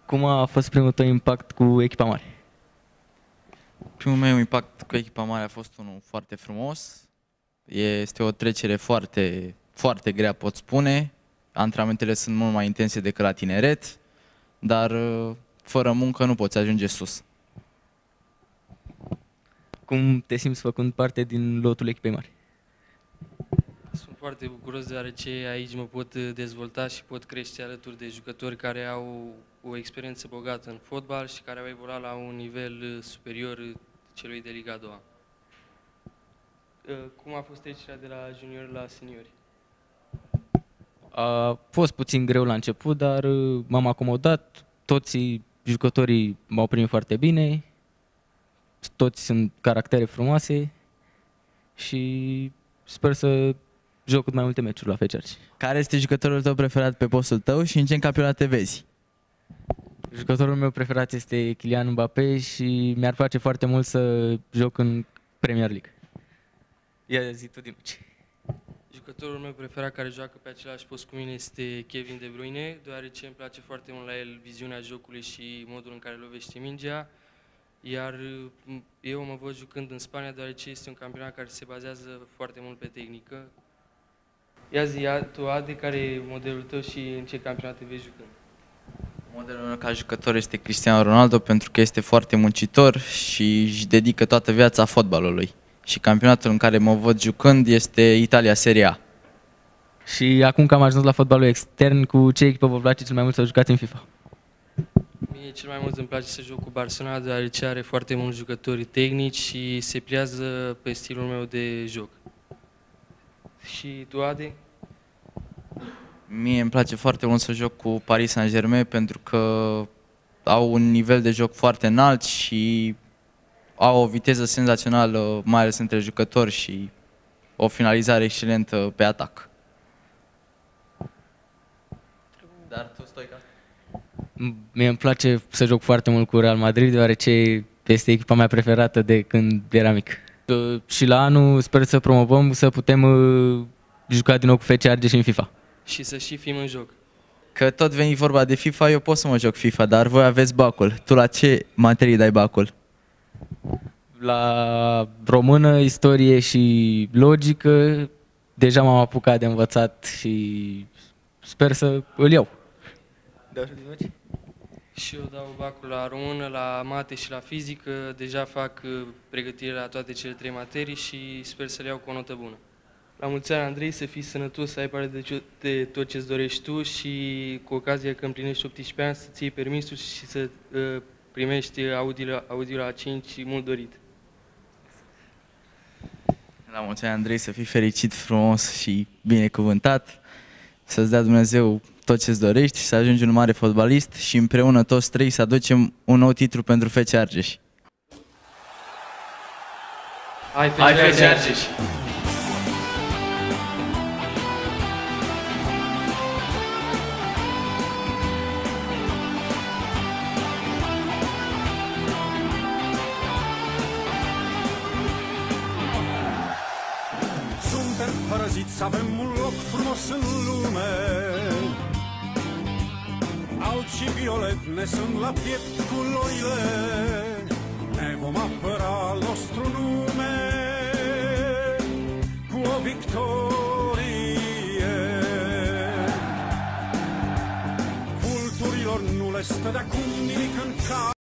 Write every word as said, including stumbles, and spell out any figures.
Cum a fost primul tău impact cu echipa mare? Primul meu impact cu echipa mare a fost unul foarte frumos. Este o trecere foarte, foarte grea, pot spune. Antrenamentele sunt mult mai intense decât la tineret, dar fără muncă nu poți ajunge sus. Cum te simți făcând parte din lotul echipei mari? Sunt foarte bucuros deoarece aici mă pot dezvolta și pot crește alături de jucători care au o experiență bogată în fotbal și care au evoluat la un nivel superior celui de Liga a doua. Cum a fost trecerea de la juniori la seniori? A fost puțin greu la început, dar m-am acomodat. Toți jucătorii m-au primit foarte bine, toți sunt caractere frumoase și sper să joc cât mai multe meciuri la F C Argeș. Care este jucătorul tău preferat pe postul tău și în ce campionate vezi? Jucătorul meu preferat este Kylian Mbappé și mi-ar place foarte mult să joc în Premier League. Ia zi tu, Dinucci. Jucătorul meu preferat care joacă pe același post cu mine este Kevin De Bruyne, deoarece îmi place foarte mult la el viziunea jocului și modul în care lovește mingea. Iar eu mă văd jucând în Spania, deoarece este un campionat care se bazează foarte mult pe tehnică. Ia zi, ia, tu, Ade, care e modelul tău și în ce campionate vezi jucând? Modelul meu ca jucător este Cristiano Ronaldo pentru că este foarte muncitor și își dedică toată viața fotbalului. Și campionatul în care mă văd jucând este Italia Serie A. Și acum că am ajuns la fotbalul extern, cu ce echipă vă place cel mai mult să jucați în FIFA? Mie cel mai mult îmi place să joc cu Barcelona, deoarece are foarte mulți jucători tehnici și se pliază pe stilul meu de joc. Și tu, Ade? Mie îmi place foarte mult să joc cu Paris Saint-Germain pentru că au un nivel de joc foarte înalt și au o viteză senzațională, mai ales între jucători și o finalizare excelentă pe atac. Dar tu, Stoica? Mie îmi place să joc foarte mult cu Real Madrid, deoarece este echipa mea preferată de când eram mic. Și la anul sper să promovăm, să putem juca din nou cu F C Argeș în FIFA. Și să și fim în joc. Că tot veni vorba de FIFA, eu pot să mă joc FIFA, dar voi aveți bacul. Tu la ce materii dai bacul? La română, istorie și logică, deja m-am apucat de învățat și sper să îl iau. Și eu dau bacul la română, la mate și la fizică. Deja fac pregătire la toate cele trei materii și sper să le iau cu o notă bună. La mulți ani, Andrei, să fii sănătos, să ai parte de, de tot ce-ți dorești tu și cu ocazia că împlinești optsprezece ani să-ți iei permisul și să uh, primești audiul, audiul la cinci mult dorit. La mulți ani, Andrei, să fii fericit, frumos și binecuvântat, să-ți dea Dumnezeu tot ce-ți dorești și să ajungi un mare fotbalist și împreună toți trei să aducem un nou titlu pentru F C Argeș. Hai, F C Argeș! Suntem părăziți, avem un loc frumos în lume. Alb și violet ne sunt la piept culorile. Ne vom apăra al nostru nume cu o victorie. Vulturilor nu le stă de acum nimic în cap.